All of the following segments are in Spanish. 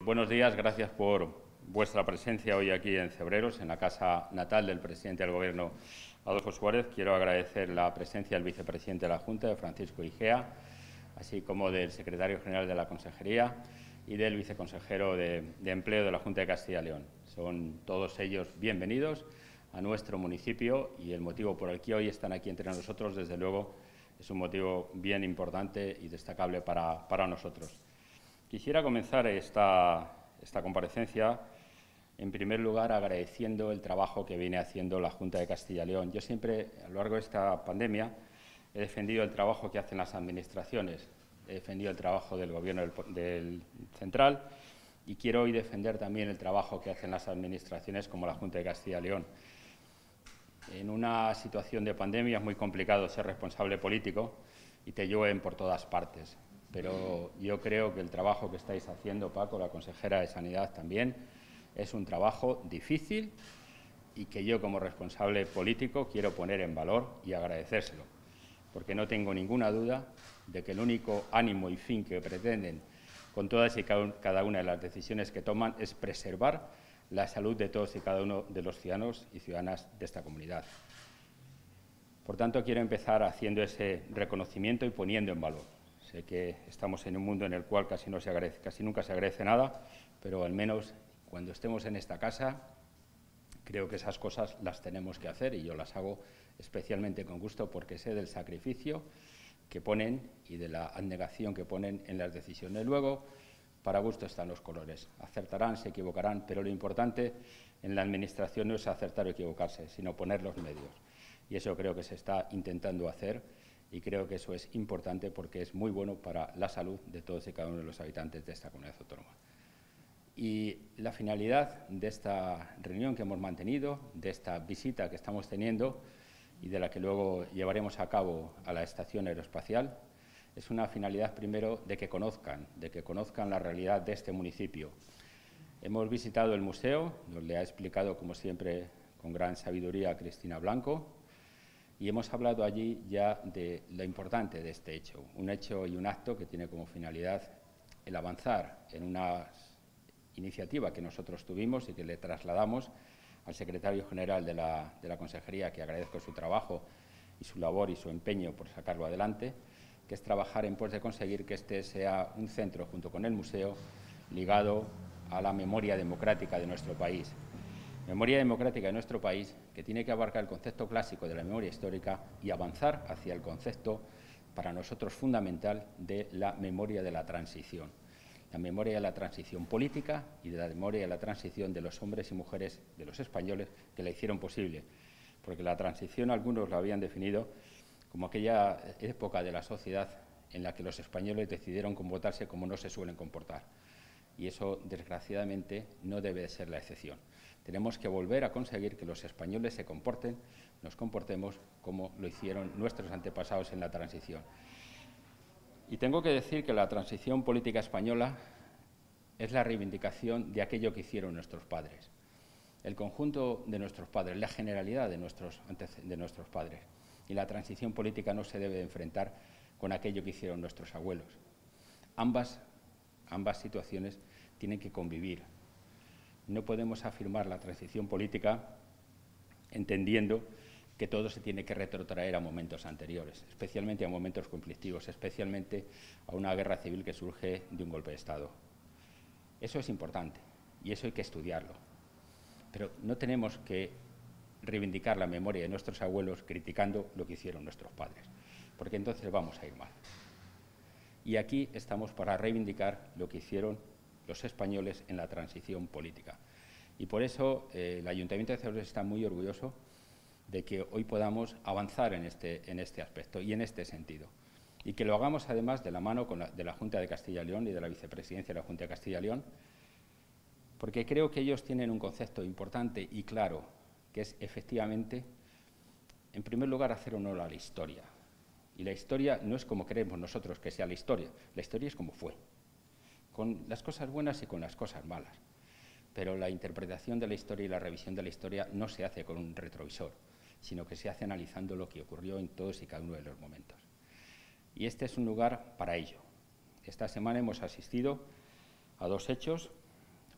Buenos días, gracias por vuestra presencia hoy aquí en Cebreros, en la casa natal del presidente del Gobierno, Adolfo Suárez. Quiero agradecer la presencia del vicepresidente de la Junta, de Francisco Igea, así como del secretario general de la Consejería y del viceconsejero de Empleo de la Junta de Castilla y León. Son todos ellos bienvenidos a nuestro municipio y el motivo por el que hoy están aquí entre nosotros, desde luego, es un motivo bien importante y destacable para nosotros. Quisiera comenzar esta comparecencia, en primer lugar, agradeciendo el trabajo que viene haciendo la Junta de Castilla y León. Yo siempre, a lo largo de esta pandemia, he defendido el trabajo que hacen las administraciones, he defendido el trabajo del Gobierno del central y quiero hoy defender también el trabajo que hacen las administraciones como la Junta de Castilla y León. En una situación de pandemia es muy complicado ser responsable político y te llueven por todas partes. Pero yo creo que el trabajo que estáis haciendo, Paco, la consejera de Sanidad también, es un trabajo difícil y que yo como responsable político quiero poner en valor y agradecérselo, porque no tengo ninguna duda de que el único ánimo y fin que pretenden con todas y cada una de las decisiones que toman es preservar la salud de todos y cada uno de los ciudadanos y ciudadanas de esta comunidad. Por tanto, quiero empezar haciendo ese reconocimiento y poniendo en valor. Sé que estamos en un mundo en el cual casi nunca se agradece nada, pero al menos cuando estemos en esta casa, creo que esas cosas las tenemos que hacer y yo las hago especialmente con gusto porque sé del sacrificio que ponen y de la abnegación que ponen en las decisiones. Luego, para gusto están los colores. Acertarán, se equivocarán, pero lo importante en la Administración no es acertar o equivocarse, sino poner los medios. Y eso creo que se está intentando hacer. Y creo que eso es importante porque es muy bueno para la salud de todos y cada uno de los habitantes de esta comunidad autónoma. Y la finalidad de esta reunión que hemos mantenido, de esta visita que estamos teniendo y de la que luego llevaremos a cabo a la Estación Aeroespacial, es una finalidad primero de que conozcan la realidad de este municipio. Hemos visitado el museo, nos le ha explicado, como siempre, con gran sabiduría Cristina Blanco, y hemos hablado allí ya de lo importante de este hecho, un hecho y un acto que tiene como finalidad el avanzar en una iniciativa que nosotros tuvimos y que le trasladamos al secretario general de la Consejería, que agradezco su trabajo y su labor y su empeño por sacarlo adelante, que es trabajar en pos de conseguir que este sea un centro, junto con el museo, ligado a la memoria democrática de nuestro país. Memoria democrática de nuestro país que tiene que abarcar el concepto clásico de la memoria histórica y avanzar hacia el concepto, para nosotros fundamental, de la memoria de la transición. La memoria de la transición política y de la memoria de la transición de los hombres y mujeres, de los españoles, que la hicieron posible. Porque la transición algunos la habían definido como aquella época de la sociedad en la que los españoles decidieron comportarse como no se suelen comportar. Y eso, desgraciadamente, no debe de ser la excepción. Tenemos que volver a conseguir que los españoles nos comportemos como lo hicieron nuestros antepasados en la transición. Y tengo que decir que la transición política española es la reivindicación de aquello que hicieron nuestros padres. El conjunto de nuestros padres, la generalidad de nuestros padres. Y la transición política no se debe de enfrentar con aquello que hicieron nuestros abuelos. Ambas situaciones tienen que convivir. No podemos afirmar la transición política entendiendo que todo se tiene que retrotraer a momentos anteriores, especialmente a momentos conflictivos, especialmente a una guerra civil que surge de un golpe de Estado. Eso es importante y eso hay que estudiarlo. Pero no tenemos que reivindicar la memoria de nuestros abuelos criticando lo que hicieron nuestros padres, porque entonces vamos a ir mal. Y aquí estamos para reivindicar lo que hicieron los españoles en la transición política. Y por eso el Ayuntamiento de Cebreros está muy orgulloso de que hoy podamos avanzar en este aspecto y en este sentido. Y que lo hagamos además de la mano de la Junta de Castilla y León y de la Vicepresidencia de la Junta de Castilla y León, porque creo que ellos tienen un concepto importante y claro, que es efectivamente, en primer lugar, hacer honor a la historia. Y la historia no es como queremos nosotros que sea la historia es como fue, con las cosas buenas y con las cosas malas. Pero la interpretación de la historia y la revisión de la historia no se hace con un retrovisor, sino que se hace analizando lo que ocurrió en todos y cada uno de los momentos. Y este es un lugar para ello. Esta semana hemos asistido a dos hechos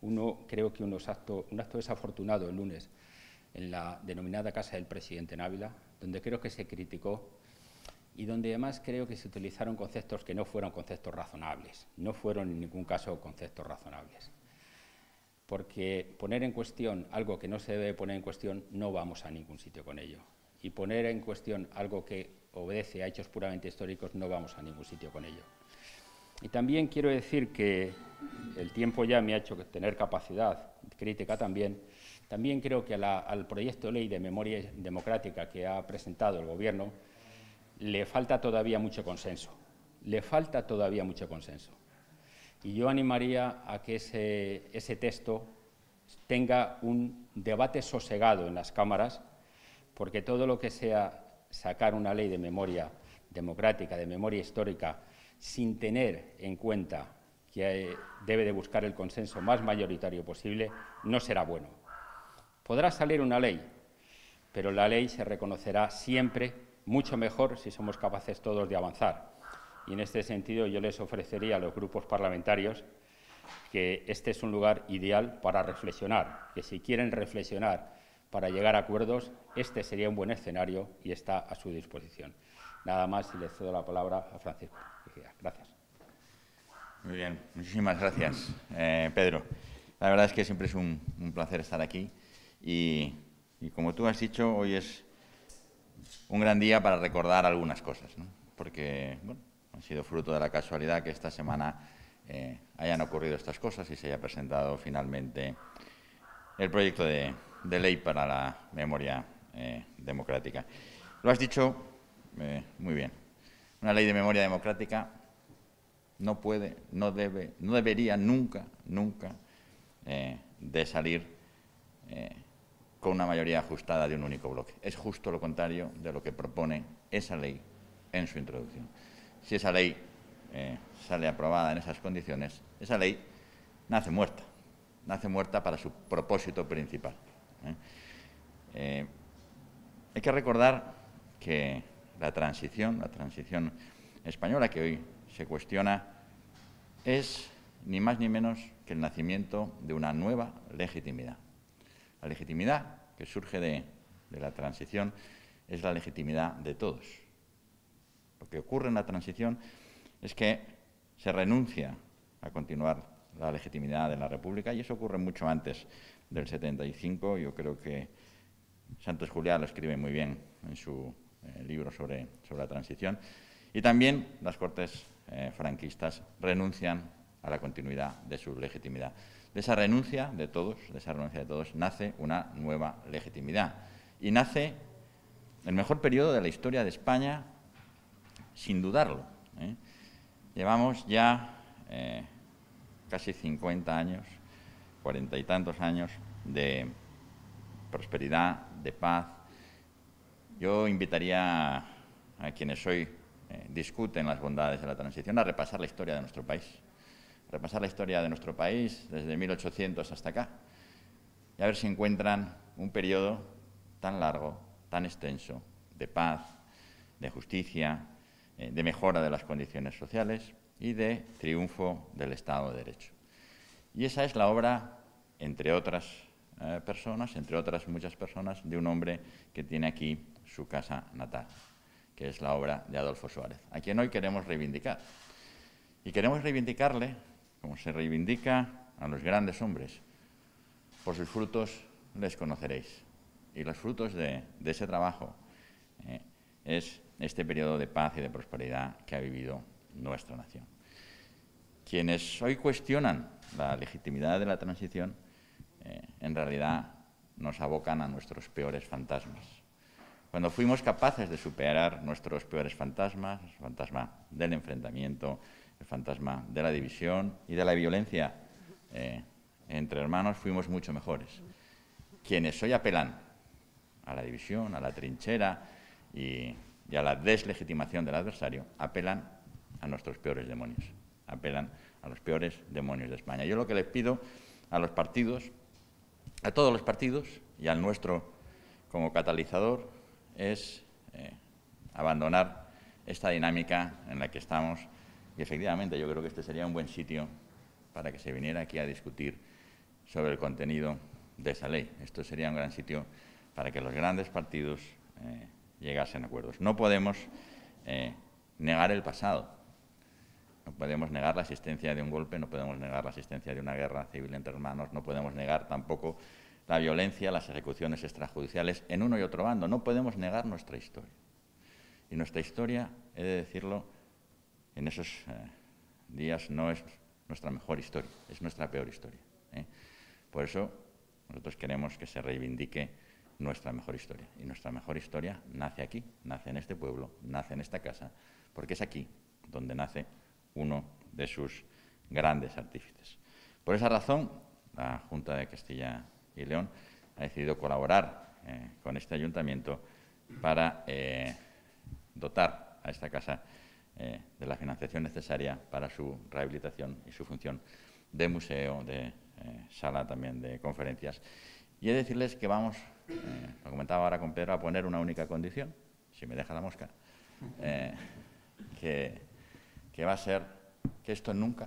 creo que un acto desafortunado el lunes en la denominada Casa del Presidente en Ávila, donde creo que se criticó y donde además creo que se utilizaron conceptos que no fueron conceptos razonables, no fueron en ningún caso conceptos razonables. Porque poner en cuestión algo que no se debe poner en cuestión, no vamos a ningún sitio con ello. Y poner en cuestión algo que obedece a hechos puramente históricos, no vamos a ningún sitio con ello. Y también quiero decir que el tiempo ya me ha hecho tener capacidad crítica también. También creo que al proyecto de ley de memoria democrática que ha presentado el Gobierno le falta todavía mucho consenso. Le falta todavía mucho consenso. Y yo animaría a que ese texto tenga un debate sosegado en las cámaras, porque todo lo que sea sacar una ley de memoria democrática, de memoria histórica, sin tener en cuenta que debe de buscar el consenso más mayoritario posible, no será bueno. Podrá salir una ley, pero la ley se reconocerá siempre mucho mejor si somos capaces todos de avanzar. Y en este sentido yo les ofrecería a los grupos parlamentarios que este es un lugar ideal para reflexionar, que si quieren reflexionar para llegar a acuerdos, este sería un buen escenario y está a su disposición. Nada más y le cedo la palabra a Francisco. Gracias. Muy bien, muchísimas gracias, Pedro. La verdad es que siempre es un placer estar aquí y como tú has dicho, hoy es un gran día para recordar algunas cosas, ¿no? Porque bueno, ha sido fruto de la casualidad que esta semana hayan ocurrido estas cosas y se haya presentado finalmente el proyecto de ley para la memoria democrática. Lo has dicho muy bien. Una ley de memoria democrática no puede, no debe, no debería nunca de salir con una mayoría ajustada de un único bloque. Es justo lo contrario de lo que propone esa ley en su introducción. Si esa ley sale aprobada en esas condiciones, esa ley nace muerta para su propósito principal. Hay que recordar que la transición española que hoy se cuestiona es ni más ni menos que el nacimiento de una nueva legitimidad. La legitimidad que surge de la transición es la legitimidad de todos. Lo que ocurre en la transición es que se renuncia a continuar la legitimidad de la República y eso ocurre mucho antes del 75. Yo creo que Santos Juliá lo escribe muy bien en su libro sobre la transición. Y también las Cortes franquistas renuncian a la continuidad de su legitimidad. De esa renuncia de todos, nace una nueva legitimidad. Y nace el mejor periodo de la historia de España, sin dudarlo. Llevamos ya casi 50 años, 40 y tantos años de prosperidad, de paz. Yo invitaría a quienes hoy discuten las bondades de la transición a repasar la historia de nuestro país. Repasar la historia de nuestro país desde 1800 hasta acá y a ver si encuentran un periodo tan largo, tan extenso, de paz, de justicia, de mejora de las condiciones sociales y de triunfo del Estado de Derecho. Y esa es la obra, entre otras personas, entre otras muchas personas, de un hombre que tiene aquí su casa natal, que es la obra de Adolfo Suárez, a quien hoy queremos reivindicar. Y queremos reivindicarle como se reivindica a los grandes hombres. Por sus frutos les conoceréis. Y los frutos de ese trabajo es este periodo de paz y de prosperidad que ha vivido nuestra nación. Quienes hoy cuestionan la legitimidad de la transición, en realidad nos abocan a nuestros peores fantasmas. Cuando fuimos capaces de superar nuestros peores fantasmas, el fantasma del enfrentamiento, el fantasma de la división y de la violencia entre hermanos, fuimos mucho mejores. Quienes hoy apelan a la división, a la trinchera y a la deslegitimación del adversario, apelan a nuestros peores demonios, apelan a los peores demonios de España. Yo lo que les pido a los partidos, a todos los partidos y al nuestro como catalizador, es abandonar esta dinámica en la que estamos. Y efectivamente yo creo que este sería un buen sitio para que se viniera aquí a discutir sobre el contenido de esa ley. Esto sería un gran sitio para que los grandes partidos llegasen a acuerdos. No podemos negar el pasado. No podemos negar la existencia de un golpe, no podemos negar la existencia de una guerra civil entre hermanos, no podemos negar tampoco la violencia, las ejecuciones extrajudiciales en uno y otro bando. No podemos negar nuestra historia. Y nuestra historia, he de decirlo, en esos días no es nuestra mejor historia, es nuestra peor historia. Por eso nosotros queremos que se reivindique nuestra mejor historia. Y nuestra mejor historia nace aquí, nace en este pueblo, nace en esta casa, porque es aquí donde nace uno de sus grandes artífices. Por esa razón, la Junta de Castilla y León ha decidido colaborar con este ayuntamiento para dotar a esta casa de la financiación necesaria para su rehabilitación y su función de museo, de sala también de conferencias. Y he de decirles que vamos, lo comentaba ahora con Pedro, a poner una única condición, si me deja la mosca, que va a ser que esto nunca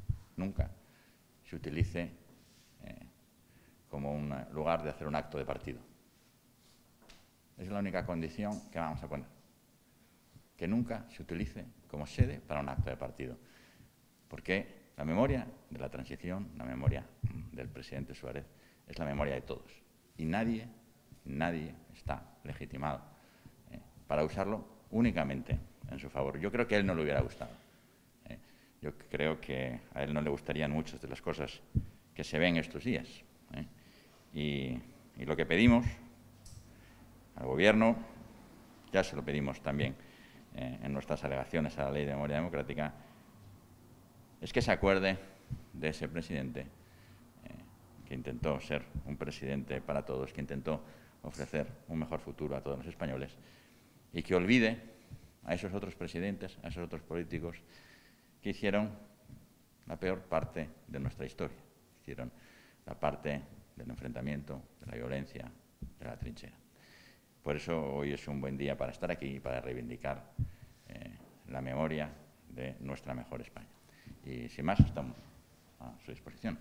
se utilice como un lugar de hacer un acto de partido. Es la única condición que vamos a poner. Que nunca se utilice como sede para un acto de partido. Porque la memoria de la transición, la memoria del presidente Suárez, es la memoria de todos. Y nadie está legitimado para usarlo únicamente en su favor. Yo creo que a él no le hubiera gustado. Yo creo que a él no le gustarían muchas de las cosas que se ven estos días. Y lo que pedimos al Gobierno, ya se lo pedimos también en nuestras alegaciones a la Ley de Memoria Democrática, es que se acuerde de ese presidente que intentó ser un presidente para todos, que intentó ofrecer un mejor futuro a todos los españoles, y que olvide a esos otros presidentes, a esos otros políticos que hicieron la peor parte de nuestra historia, hicieron la parte del enfrentamiento, de la violencia, de la trinchera. Por eso hoy es un buen día para estar aquí y para reivindicar la memoria de nuestra mejor España. Y sin más, estamos a su disposición.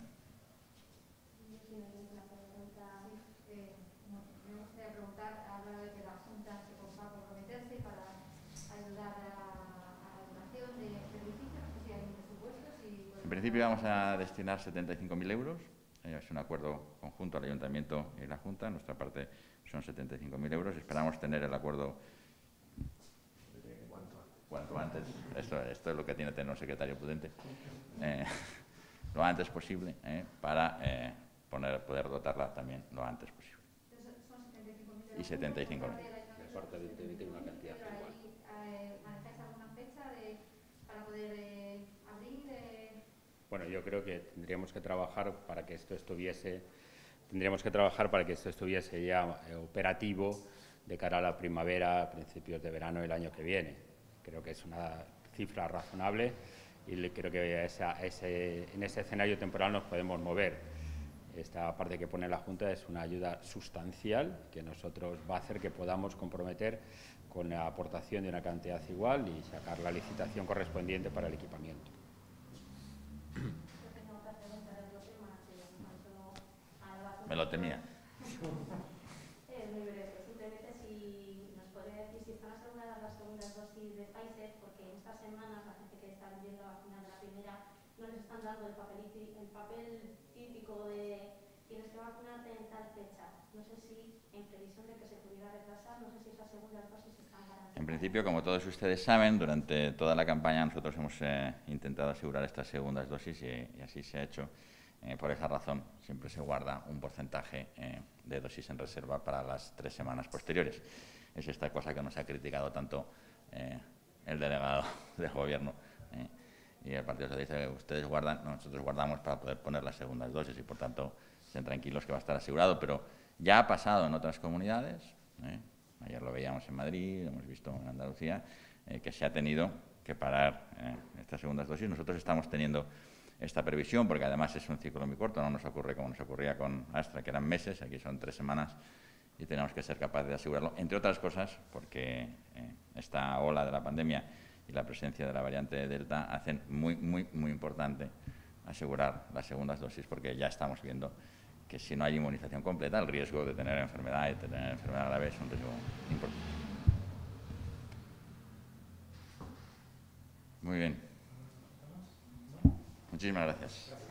En principio vamos a destinar 75.000 euros. Es un acuerdo conjunto al Ayuntamiento y la Junta. En nuestra parte son 75.000 euros. Esperamos tener el acuerdo cuanto antes. Esto es lo que tiene que tener un secretario prudente. Lo antes posible para poder dotarla también lo antes posible. Y 75.000. Una cantidad igual. ¿Manejáis alguna fecha para poder abrir? Bueno, yo creo que tendríamos que trabajar para que esto estuviese ya operativo de cara a la primavera, a principios de verano del año que viene. Creo que es una cifra razonable y creo que en ese escenario temporal nos podemos mover. Esta parte que pone la Junta es una ayuda sustancial que nosotros va a hacer que podamos comprometer con la aportación de una cantidad igual y sacar la licitación correspondiente para el equipamiento. Me lo temía. Muy breve, simplemente si nos podría decir si están aseguradas las segundas dosis de Pfizer, porque en estas semanas la gente que está viviendo la vacuna de la primera no les están dando el papel típico de tienes que vacunarte en tal fecha. No sé si en previsión de que se pudiera retrasar, no sé si esas segundas dosis están garantizadas. En principio, como todos ustedes saben, durante toda la campaña nosotros hemos intentado asegurar estas segundas dosis y así se ha hecho. Por esa razón, siempre se guarda un porcentaje de dosis en reserva para las 3 semanas posteriores. Es esta cosa que nos ha criticado tanto el delegado del Gobierno y el Partido Socialista. Ustedes guardan, nosotros guardamos para poder poner las segundas dosis y, por tanto, estén tranquilos que va a estar asegurado. Pero ya ha pasado en otras comunidades, ayer lo veíamos en Madrid, lo hemos visto en Andalucía, que se ha tenido que parar estas segundas dosis. Nosotros estamos teniendo esta previsión, porque además es un ciclo muy corto, no nos ocurre como nos ocurría con Astra, que eran meses, aquí son 3 semanas y tenemos que ser capaces de asegurarlo, entre otras cosas, porque esta ola de la pandemia y la presencia de la variante Delta hacen muy importante asegurar las segundas dosis, porque ya estamos viendo que si no hay inmunización completa, el riesgo de tener enfermedad y de tener enfermedad grave es un riesgo importante. Muy bien. Muchísimas gracias.